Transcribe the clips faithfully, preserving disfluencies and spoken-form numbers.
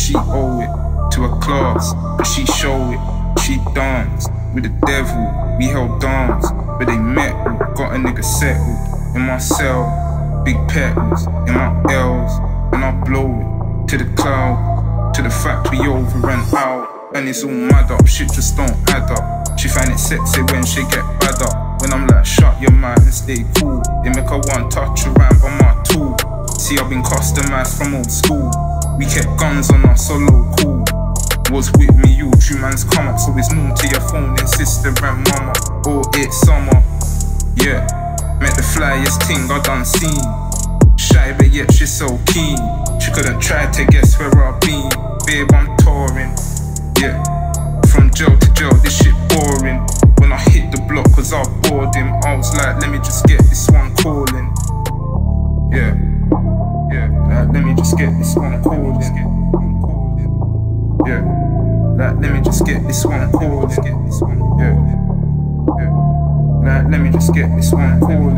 she owe it to a class, but she show it. She danced with the devil, we held dance, but they met, got a nigga settled in my cell. Big petals in my L's, and I blow it to the cloud, to the factory over and out. And it's all mad up, shit just don't add up. She find it sexy when she get bad up. When I'm like, shut your mouth and stay cool. They make her one touch around by my tool. See, I've been customized from old school. We kept guns on us, solo cool. Was with me, you true man's come up. So it's known to your phone and sister and mama. Oh, it's summer, yeah. Met the flyest thing I done seen. Shy but yet she's so keen. She couldn't try to guess where I've been. Babe, I'm touring, yeah. From jail to jail, this shit boring. When I hit the block cause I bored him, I was like, let me just get this one calling. Yeah, yeah, like let me just get this one calling. Yeah, like let me just get this one calling. Yeah, yeah, like let me just get this one calling.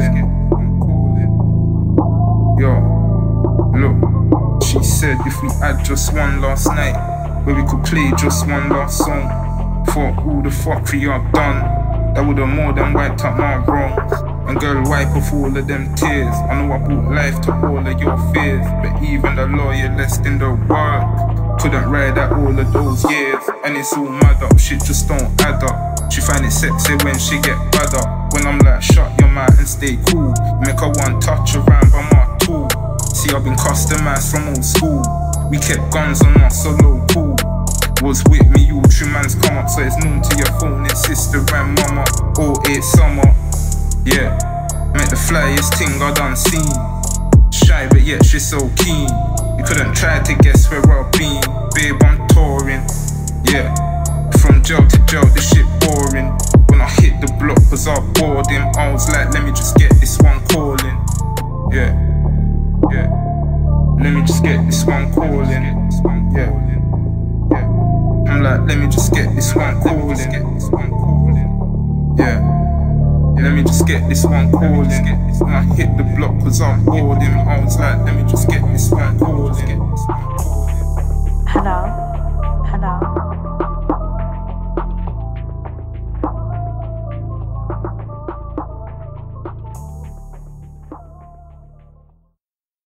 Yo, look, she said if we had just one last night, where we could play just one last song. For all the fuckery I've done, that would've more than wiped up my wrongs. And girl, wipe off all of them tears. I know I brought life to all of your fears, but even the loyalist in the world couldn't ride out all of those years. And it's all mad up, shit just don't add up. She find it sexy when she get bad up. When I'm like, shut your mouth and stay cool. Make her one touch around by my tool. See, I've been customized from old school. We kept guns on us, solo cool. Was with me, you true man's come up. So it's known to your phone, it's sister and mama. Oh, it's summer, yeah. Met the flyest thing I done seen. Shy but yet she's so keen. You couldn't try to guess where I've been. Babe, I'm touring, yeah. From jail to jail, this shit boring. When I hit the block cause I bored him, I was like, let me just get this one calling. Yeah, yeah. Let me just get this one calling. Yeah, yeah. I'm like, let me just get this one calling. Yeah, let me just get this one calling. When I hit the block cause I bored him, I was like, let me just get this one calling. Hello, hello.